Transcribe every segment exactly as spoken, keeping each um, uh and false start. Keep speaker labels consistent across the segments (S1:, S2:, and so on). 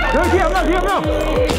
S1: 여기 뒤에 한 명, 뒤에 한 명.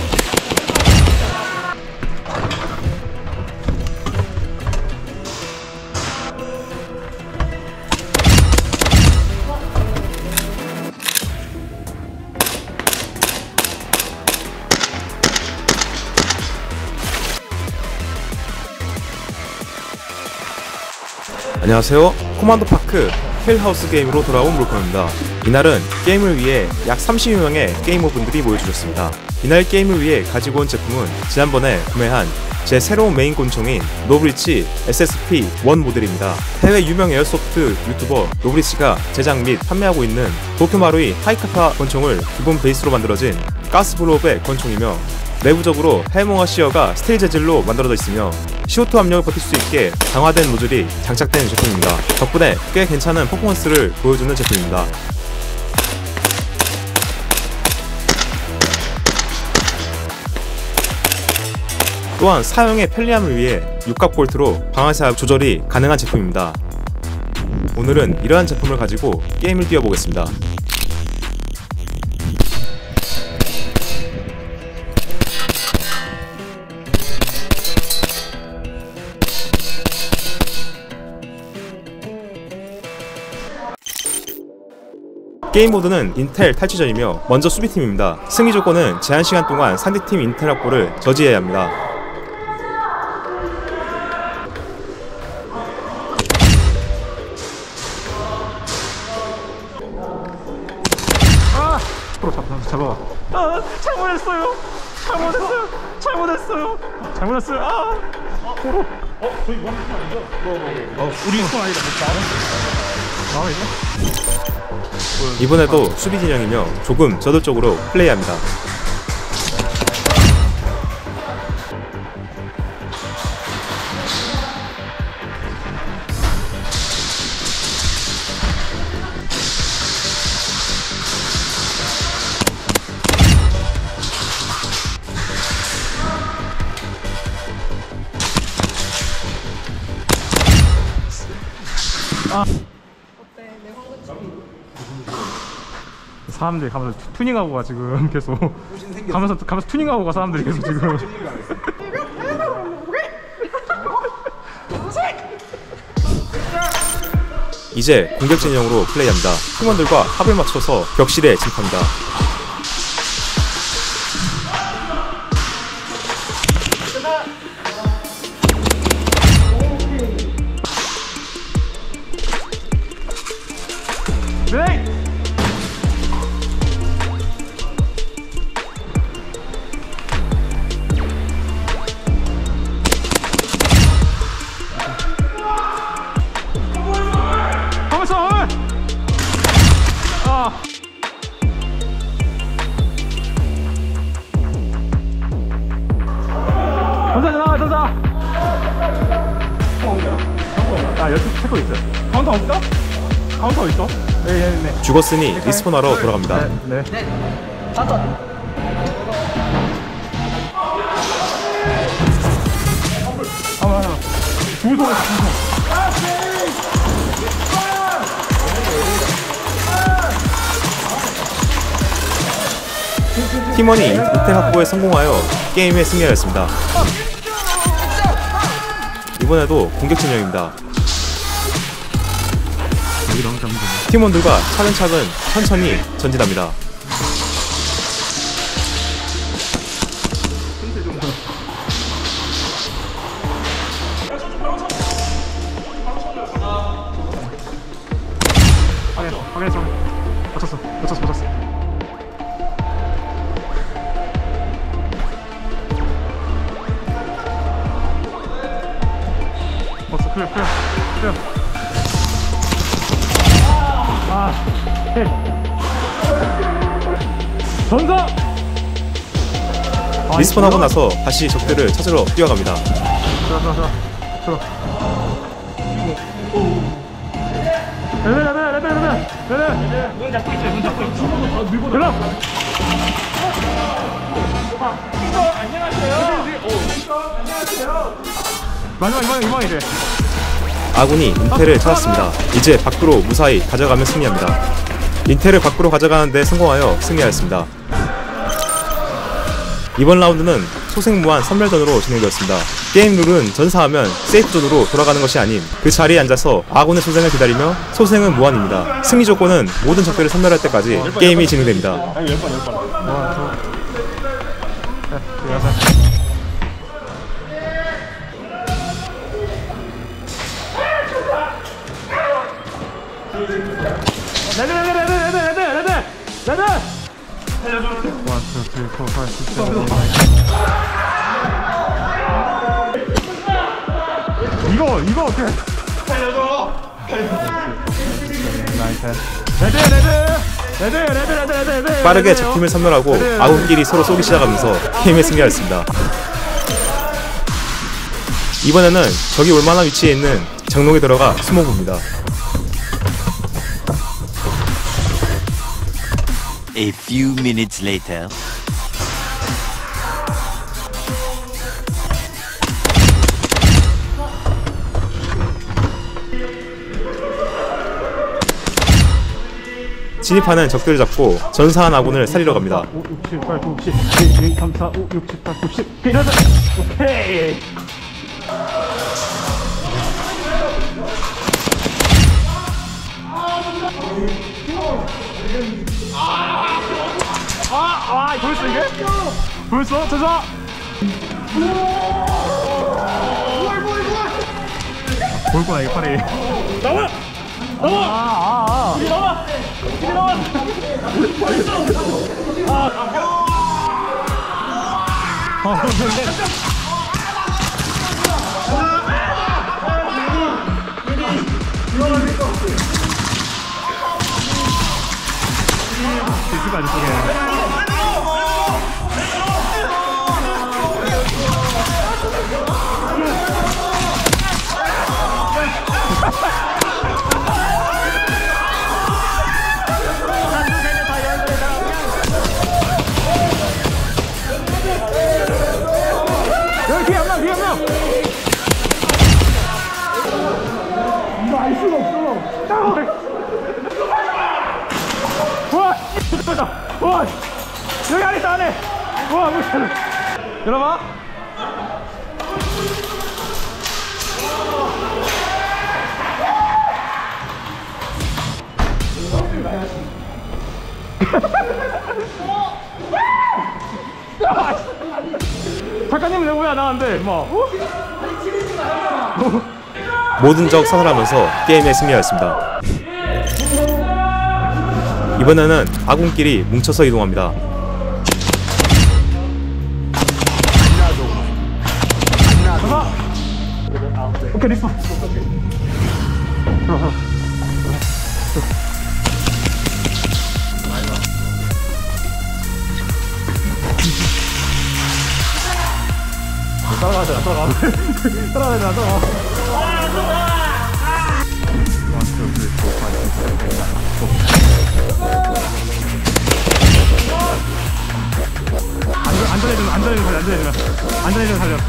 S2: 안녕하세요. 코만도파크 헬하우스 게임으로 돌아온 물건입니다. 이날은 게임을 위해 약 삼십여 명의 게이머분들이 모여주셨습니다. 이날 게임을 위해 가지고 온 제품은 지난번에 구매한 제 새로운 메인 권총인 노브리치 에스에스피 원 모델입니다. 해외 유명 에어소프트 유튜버 노브리치가 제작 및 판매하고 있는 도쿄마루이 하이카파 권총을 기본 베이스로 만들어진 가스블로업의 권총이며, 내부적으로 해몽화 시어가 스틸 재질로 만들어져 있으며 씨오투 압력을 버틸 수 있게 강화된 노즐이 장착된 제품입니다. 덕분에 꽤 괜찮은 퍼포먼스를 보여주는 제품입니다. 또한 사용의 편리함을 위해 육각 볼트로 방아쇠 조절이 가능한 제품입니다. 오늘은 이러한 제품을 가지고 게임을 뛰어보겠습니다. 게임 모드는 인텔 탈취전이며 먼저 수비팀입니다. 승리 조건은 제한시간 동안 상대팀 인텔 확보를 저지해야 합니다.
S1: 아! 프로 잡아, 잡아. 아! 잘못했어요! 잘못했어요! 잘못했어요! 잘못했어요! 아! 프로! 어? 저희 원 아니죠? 뭐, 뭐, 뭐. 어, 우리 스폰 아니다. 나와 있나?
S2: 이번에도 수비 진영이며 조금 저돌적으로 플레이합니다.
S1: 아. 사람들이 가면서 투닝하고 가 지금 계속 가면서 가면서 투닝하고 가 사람들이 계속 지금.
S2: 이제 공격 진영으로 플레이합니다. 팀원들과 합을 맞춰서 벽실에 진입합니다.
S1: 네! 전자 전자 전자. 아 여기 체크 있어요. 카운터 없어? 카운터 있어? 네네네. 네, 네.
S2: 죽었으니 리스폰하러 돌아갑니다.
S1: 네. 네. 가자. 하나 하나. 두 손.
S2: 팀원이 인텔 확보에 성공하여 게임에 승리하였습니다. 이번에도 공격 진영입니다. 팀원들과 차근차근 천천히 전진합니다.
S1: 확인했어, 확인했어. 맞췄어, 맞췄어, 맞췄어. 맞어, 클리어, 클리어, 클리어. 아, 힐. 전사!
S2: 리스폰하고 나서 다시 적들을 찾으러 뛰어갑니다.
S1: 들어, 들어, 들어. 들어. 레벨, 레벨, 레벨, 레벨, 레벨. 문 잡고 있어요, 문 잡고 있어. 밀고 들어. 안녕하세요. 안녕하세요. 마지막 이만 이만 이제.
S2: 아군이 인텔을 찾았습니다. 이제 밖으로 무사히 가져가면 승리합니다. 인텔을 밖으로 가져가는 데 성공하여 승리하였습니다. 이번 라운드는 소생무한 선멸전으로 진행되었습니다. 게임 룰은 전사하면 세이프존으로 돌아가는 것이 아닌 그 자리에 앉아서 아군의 소생을 기다리며 소생은 무한입니다. 승리 조건은 모든 적들을 선멸할 때까지 게임이 진행됩니다.
S1: 아니 열 번 열 번. 와 저. 레드 레드 레드 레드 레드 레드 레드. 살려줘. 원, 투, 쓰리, 포, 파이브, 식스, 세븐, 에잇, 나인. 이거 이거 어떻게? 살려줘. 레드 레드 레드 레드 레드 레드 레드.
S2: 빠르게 적팀을 선멸하고 아군끼리 서로 쏘기 시작하면서 게임에 승리하였습니다. 이번에는 적이 올만한 위치에 있는 장롱에 들어가 숨어봅니다.
S3: A few minutes later.
S2: 진입하는 적들을 잡고 전사한 아군을 살리러 갑니다.
S1: 오, 육, 칠, 팔, 구, 십, 일, 이, 삼, 사, 오, 육, 칠, 팔, 구, 십. 이러다. 오케이. 아, 아, 보였어 이게? 보였어? 전사. 보였구나 이게 팔이. 나와. 나와! 아, 아, 아. 이리 나와! 이리 나와! 아, 아, 근데. 있을 거 아니야, 저게. 여기 뒤에 한 명, 뒤에 한 명! 이거 알 수가 없어. 와! 와! 여기 안에 있다, 안에! 와, 뭐, 열어봐. 작가님은 왜 뭐야 나한테 뭐
S2: 모든 적 사살하면서 게임에 승리하였습니다. 이번에는 아군끼리 뭉쳐서 이동합니다.
S1: 오케이 리스폰 들어가. 따라가야 돼, 따라가. 따라가야 돼, 따라가. 안전해주면, 안전해주면 살려, 안전해주면. 안전해주면 살려.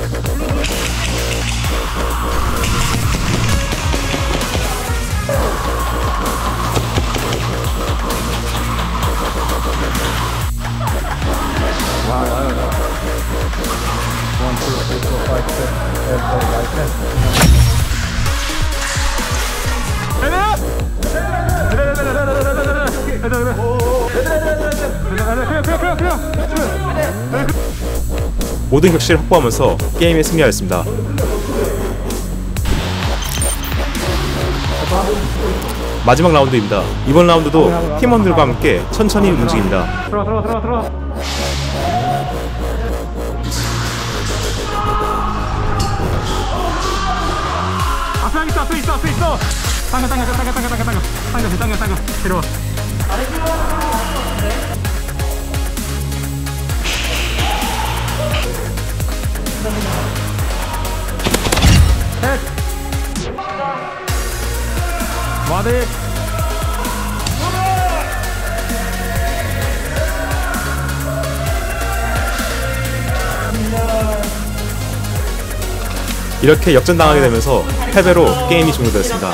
S1: 와, 와, 와. 원, 투, 쓰리, 포, 파이브, 식스,
S2: 모든 격실을 확보하면서 게임에 승리하였습니다. 마지막 라운드입니다. 이번 라운드도 팀원들과 함께 천천히 움직입니다.
S1: 들어와, 들어와, 들어와, 들어와. 앞에 있어, 앞에 있어, 앞에 있어. 당겨, 당겨, 당겨, 당겨, 당겨, 당겨, 당겨, 당겨, 당겨, 데려와. 셋. 마디.
S2: 이렇게 역전당하게 되면서 패배로 게임이 종료되었습니다.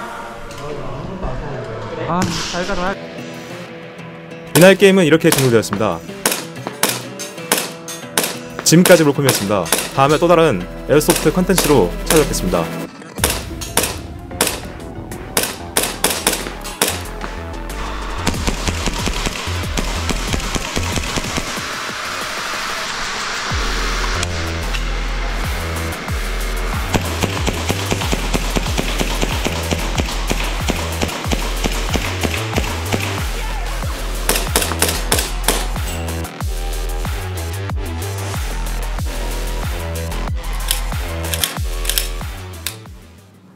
S1: 아, 잘 가라.
S2: 이날 게임은 이렇게 종료되었습니다. 지금까지 물콤이었습니다. 다음에 또 다른 에어소프트 컨텐츠로 찾아뵙겠습니다.